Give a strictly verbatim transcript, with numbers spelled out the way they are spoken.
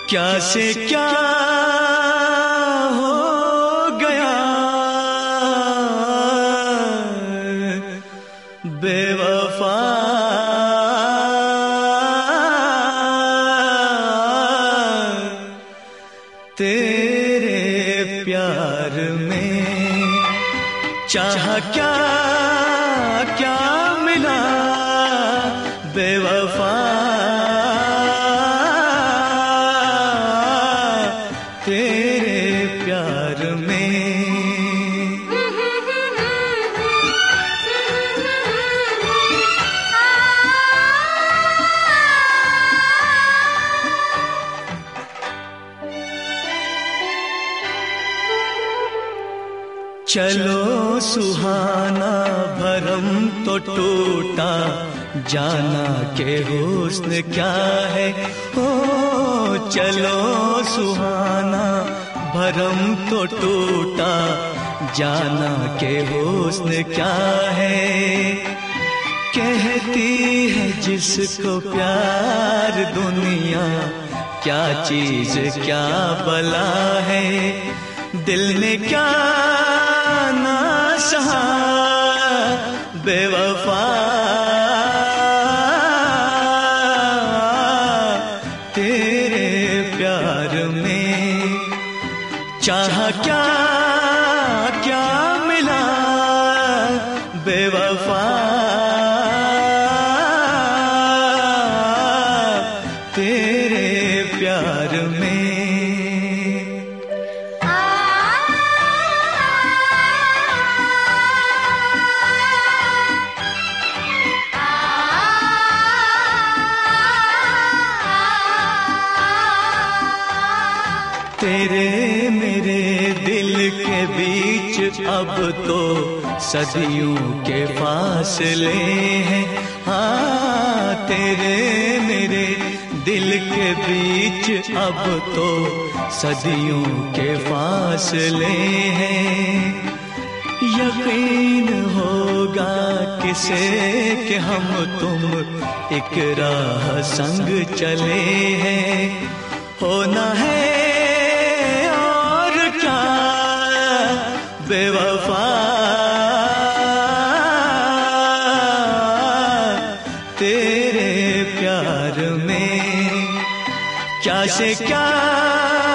क्या से क्या हो गया बेवफा, तेरे प्यार में चाहा क्या क्या मिला बेवफा, तेरे प्यार में। चलो सुहाना भरम तो टूटा, जाना के हुस्न क्या है। ओ चलो सुहाना भरम तो टूटा, जाना के हुस्न क्या है। कहती है जिसको प्यार दुनिया, क्या चीज क्या बला है। दिल ने क्या ना सहा बेवफा, तेरे प्यार में चाहा क्या क्या मिला बेवफा, तेरे प्यार में। तेरे मेरे दिल के बीच अब तो सदियों के फासले हैं। हाँ तेरे मेरे दिल के बीच अब तो सदियों के फासले हैं। यकीन होगा किसे कि हम तुम एक राह संग चले हैं। होना है बेवफा, तेरे प्यार में क्या से क्या